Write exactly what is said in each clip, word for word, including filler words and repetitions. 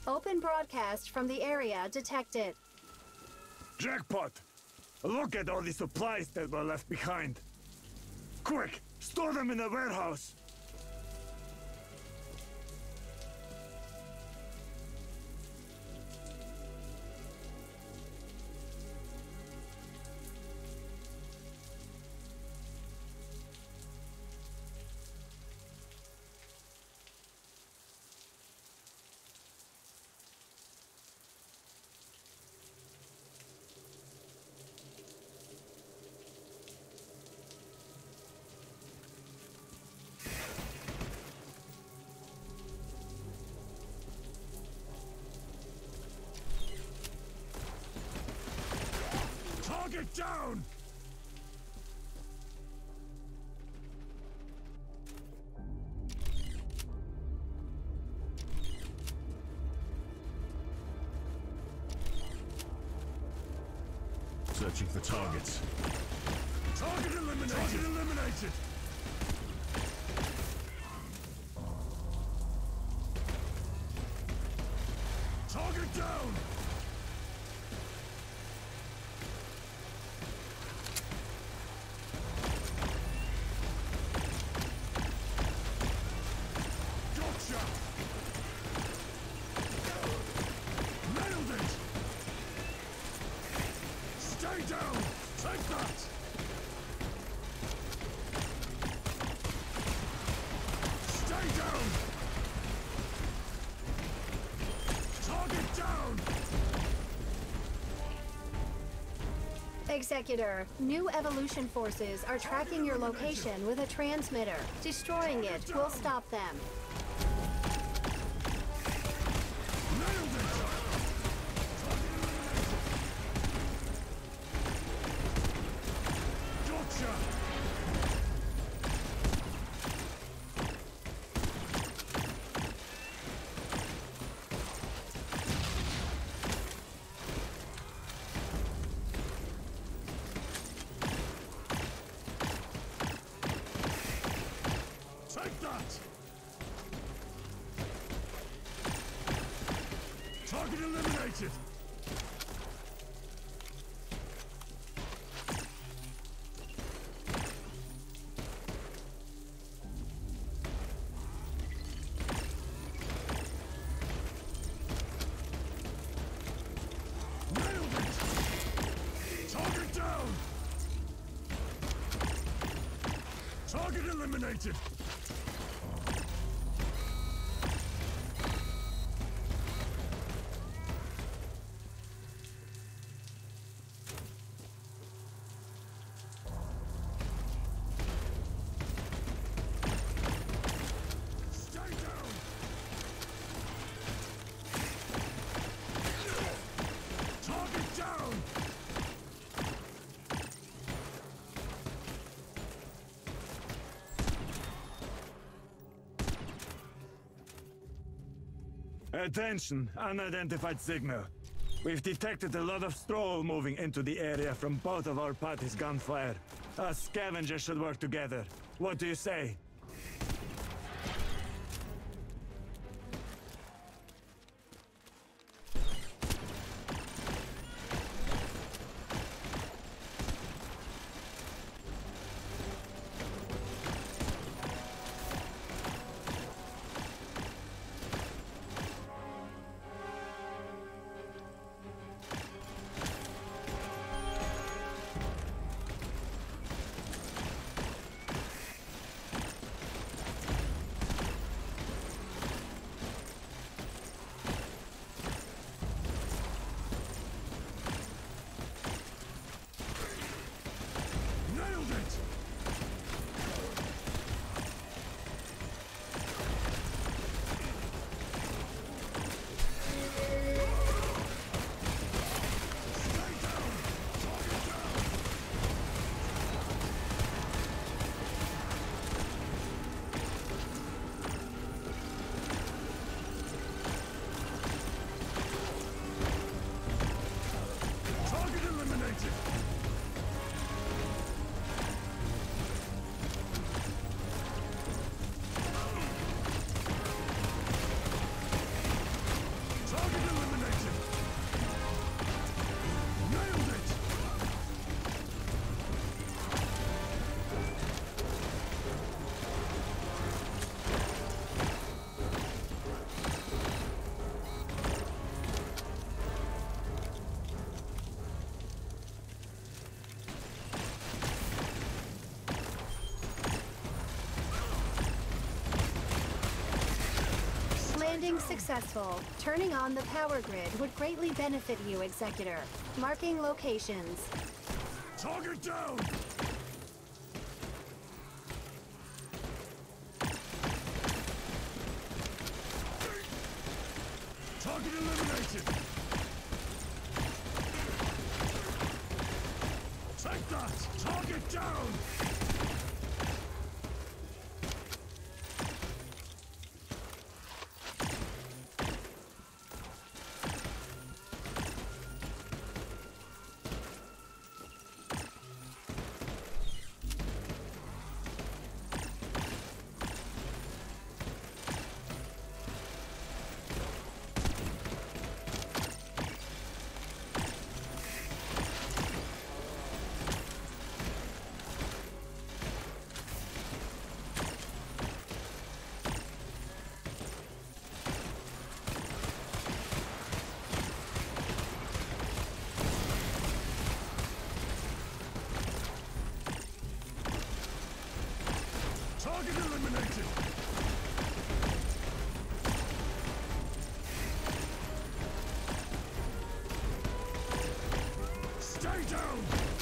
Open broadcast from the area detected. Jackpot! Look at all the supplies that were left behind. Quick! Store them in the warehouse! Target down! Searching for targets. Target eliminated! Target eliminated! Target down! Stay down! Take that! Stay down! Target down! Executor, new evolution forces are tracking your location with a transmitter. Destroying it will stop them. Nailed it! Take that! Target eliminated! Nailed it! Target down! Target eliminated! Attention, unidentified signal. We've detected a lot of stroll moving into the area from both of our parties' gunfire. Us scavengers should work together. What do you say? Targeting successful. Turning on the power grid would greatly benefit you, Executor. Marking locations. Target down! Target eliminated! Take that! Target down! Target eliminated! Stay down!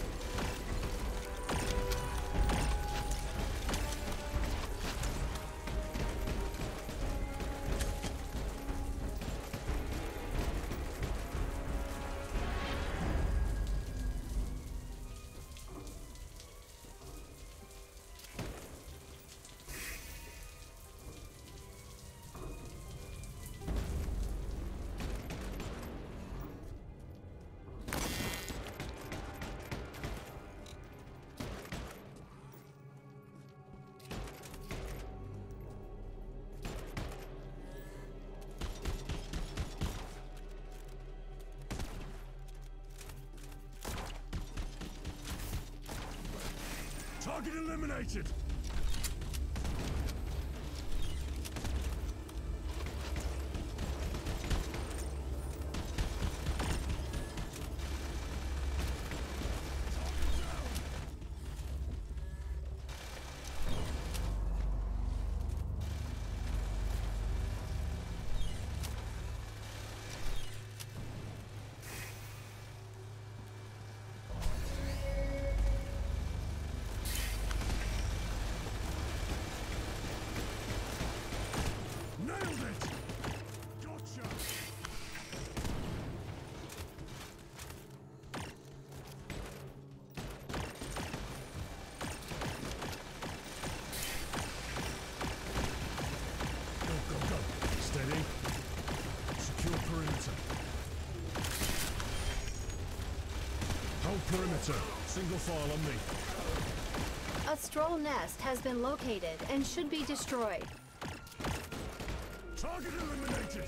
Target eliminated! Perimeter. Single file on me. A stroll nest has been located and should be destroyed. Target eliminated!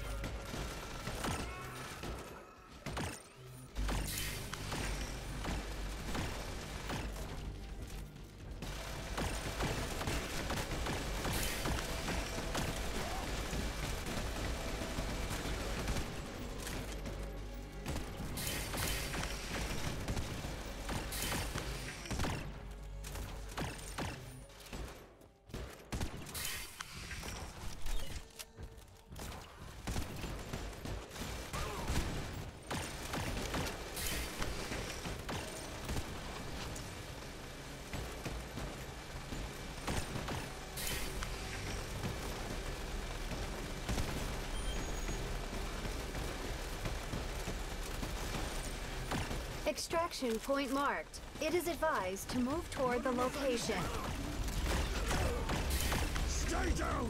Extraction point marked. It is advised to move toward the location. Stay down!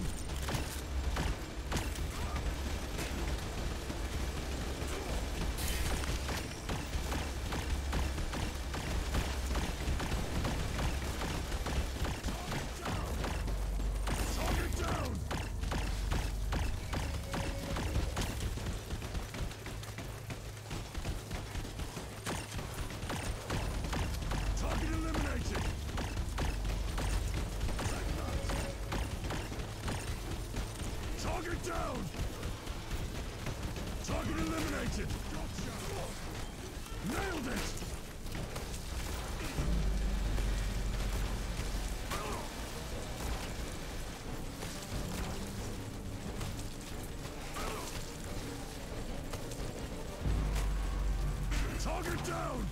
Down! Target eliminated! Nailed it! down!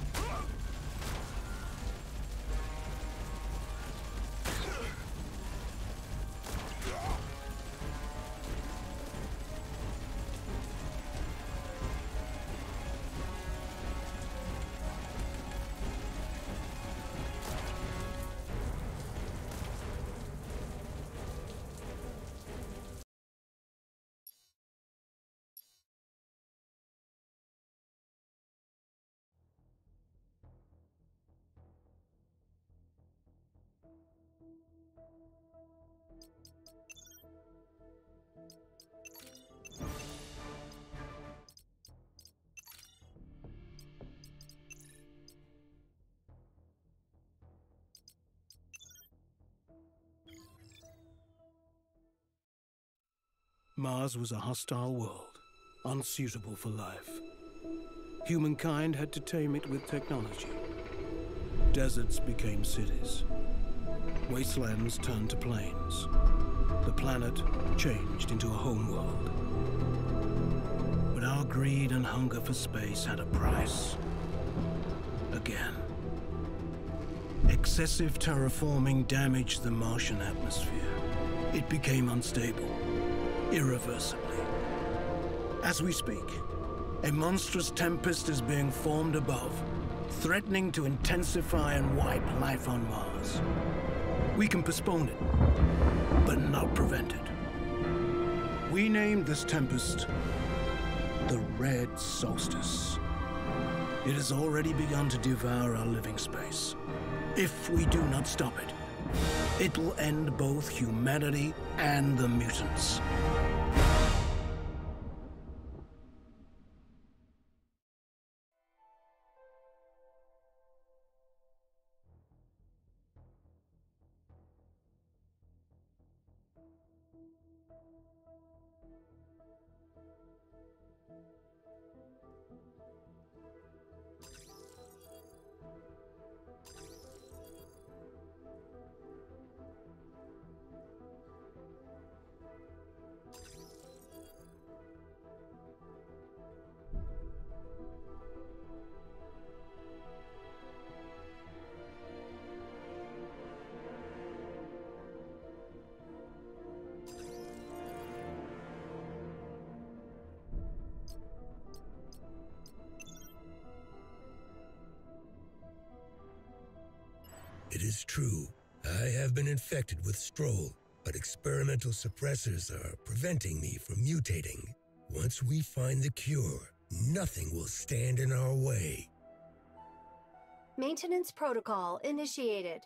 Mars was a hostile world, unsuitable for life. Humankind had to tame it with technology. Deserts became cities. Wastelands turned to plains. The planet changed into a homeworld. But our greed and hunger for space had a price. Again. Excessive terraforming damaged the Martian atmosphere. It became unstable. Irreversibly. As we speak, a monstrous tempest is being formed above, threatening to intensify and wipe life on Mars. We can postpone it, but not prevent it. We named this tempest the Red Solstice. It has already begun to devour our living space. If we do not stop it, it will end both humanity and the mutants. It is true, I have been infected with Stroll, but experimental suppressors are preventing me from mutating. Once we find the cure, nothing will stand in our way. Maintenance protocol initiated.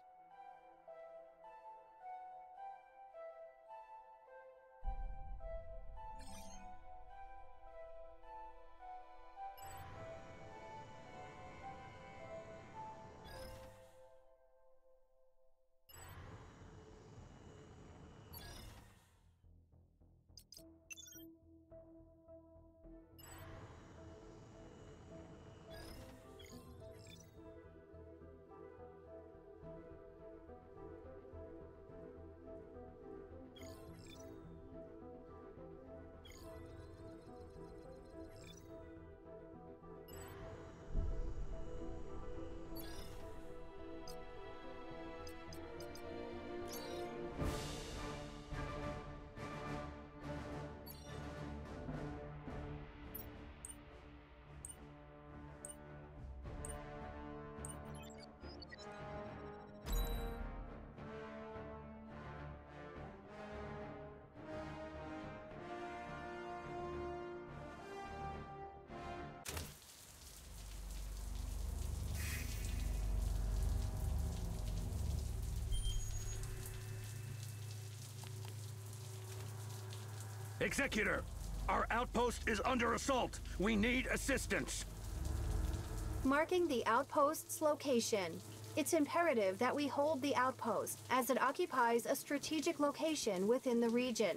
Executor, our outpost is under assault. We need assistance. Marking the outpost's location. It's imperative that we hold the outpost, as it occupies a strategic location within the region.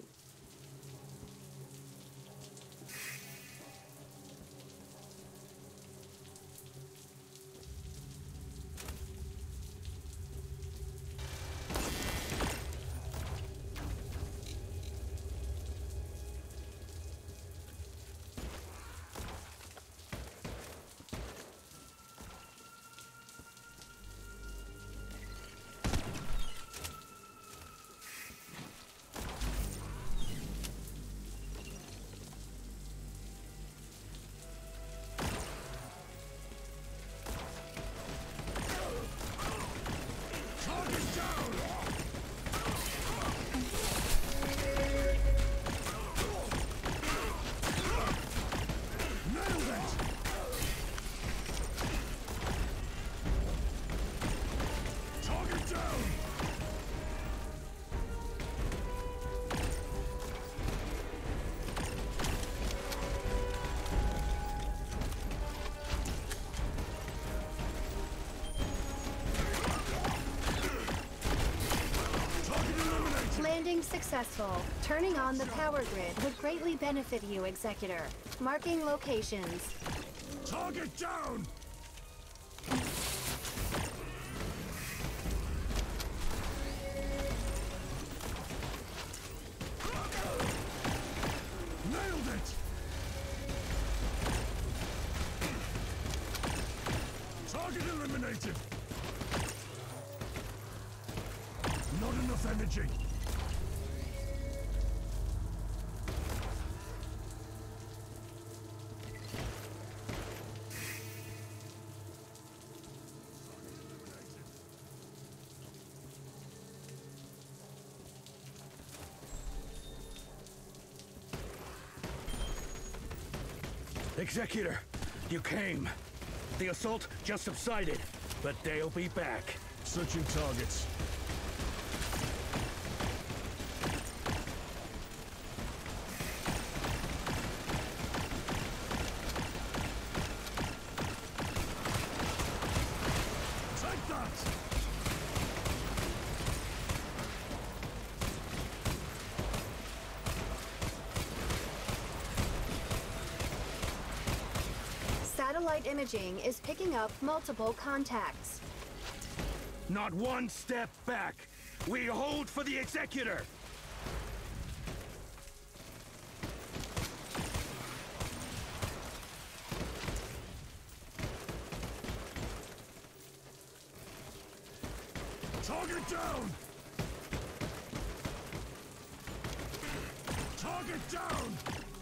successful. Turning on the power grid would greatly benefit you, Executor. Marking locations. Target down! Nailed it! Target eliminated! Not enough energy! Executor, you came. The assault just subsided, but they'll be back. Searching targets. Take that! Satellite imaging is picking up multiple contacts. Not one step back. We hold for the Executor. Target down! Target down!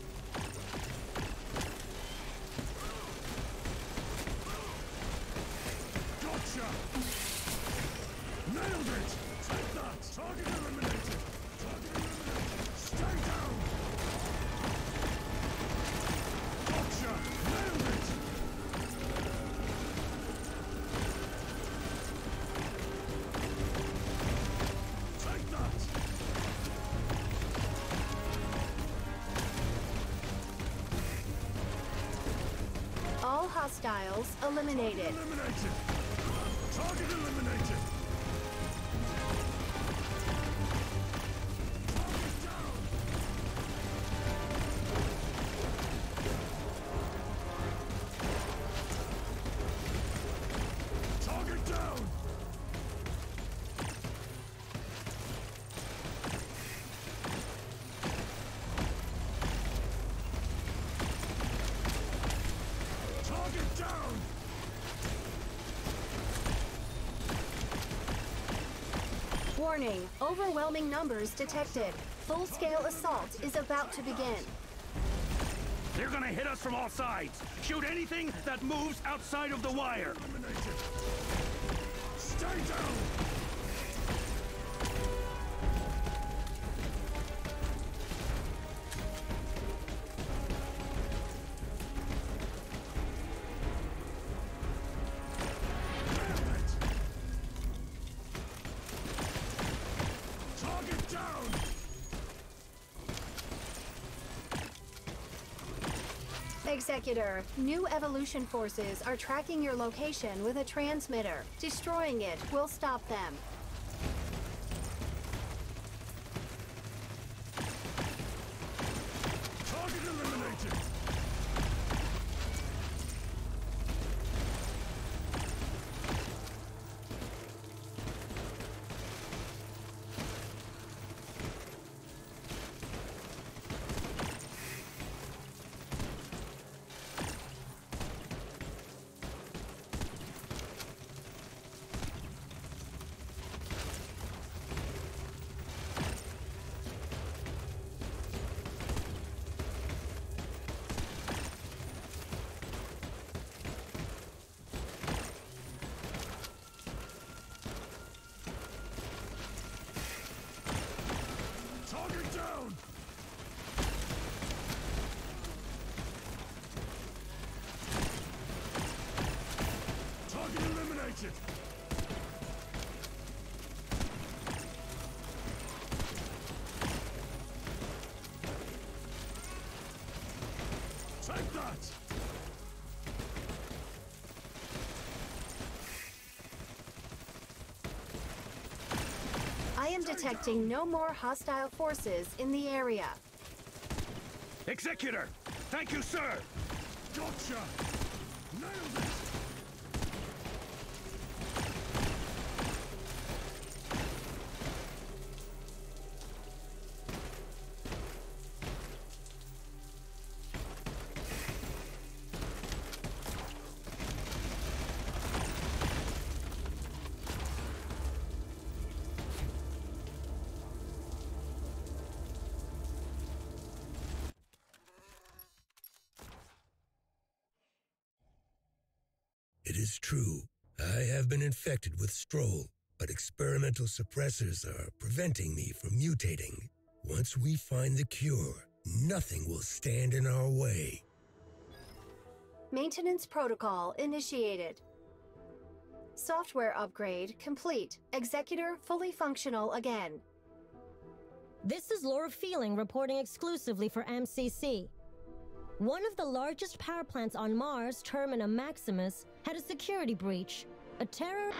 Gotcha! Nailed it! Take that! Target eliminated! Target eliminated! Stay down! Gotcha! Nailed it! Take that! All hostiles eliminated. Eliminated! Target eliminated! Target down! Target down! Target down! Warning, overwhelming numbers detected. Full-scale assault is about to begin. They're gonna hit us from all sides. Shoot anything that moves outside of the wire. Eliminated! Stay down! Nailed it! Target down! Executor, new evolution forces are tracking your location with a transmitter. Destroying it will stop them. Target eliminated! Target down! Target eliminated! Take that! I am detecting no more hostile forces in the area. Executor! Thank you, sir! Gotcha! Nailed it! It is true, I have been infected with Stroll, but experimental suppressors are preventing me from mutating. Once we find the cure, nothing will stand in our way. Maintenance protocol initiated. Software upgrade complete. Executor fully functional again. This is Laura Feeling reporting exclusively for M C C. One of the largest power plants on Mars, Termina Maximus, had a security breach. A terror...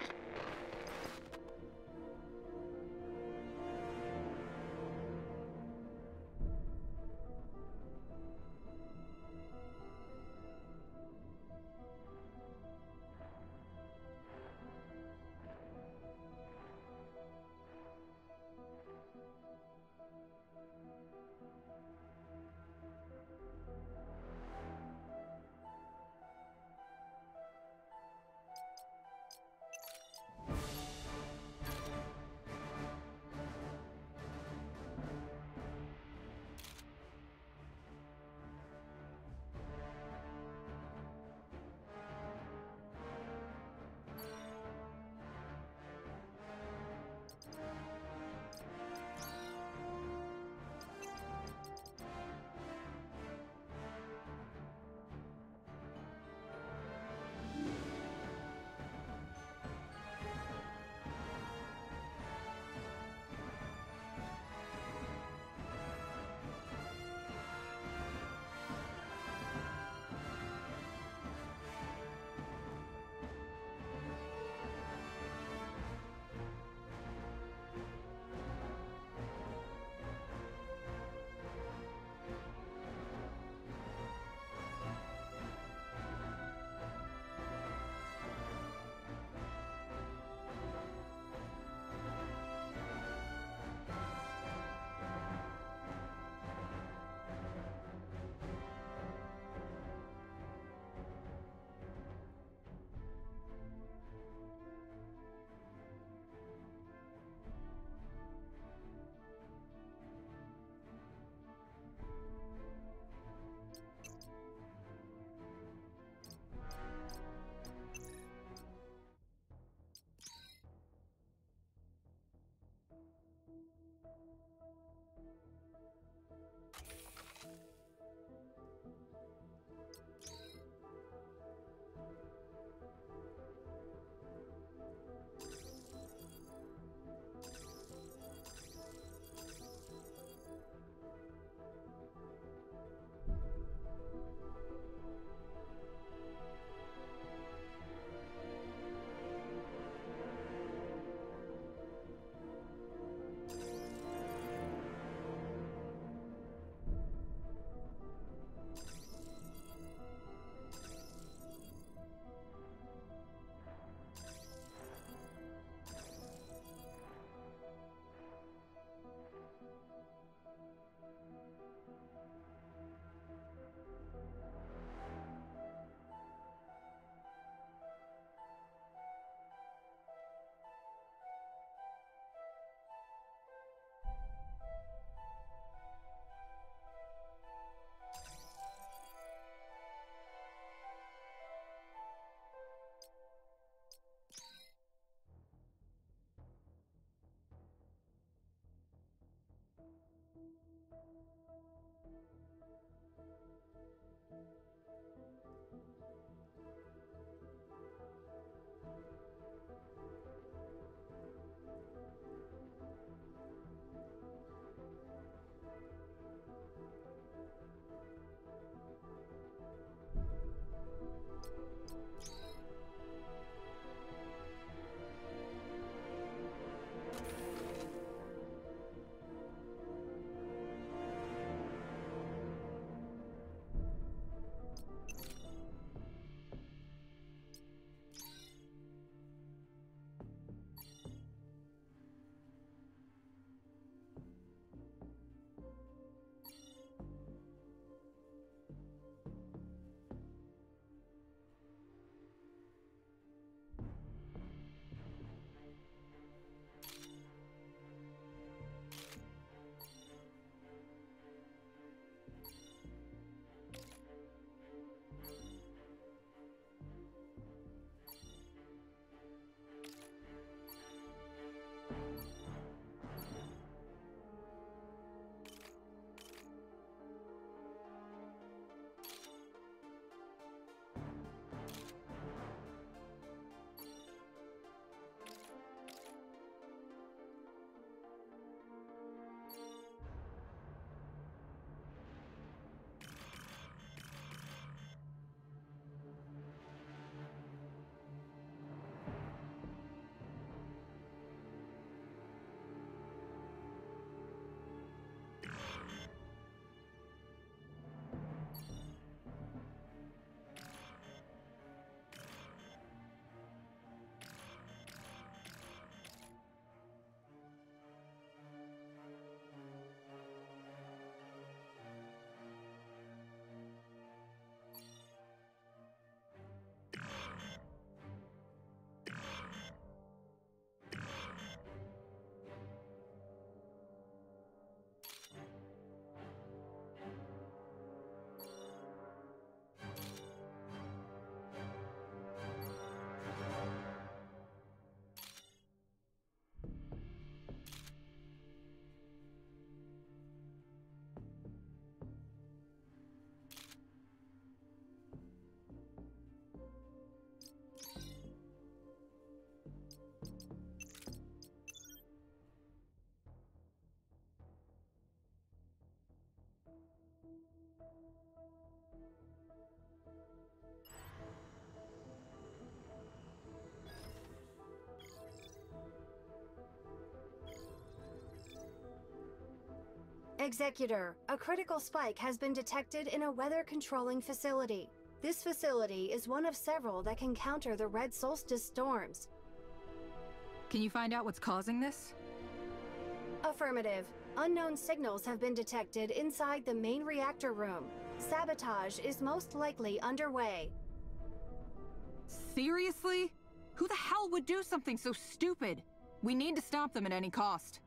Executor, a critical spike has been detected in a weather-controlling facility. This facility is one of several that can counter the red solstice storms. Can you find out what's causing this? Affirmative. Unknown signals have been detected inside the main reactor room. Sabotage is most likely underway. Seriously? Who the hell would do something so stupid? We need to stop them at any cost.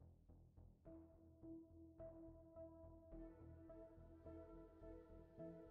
You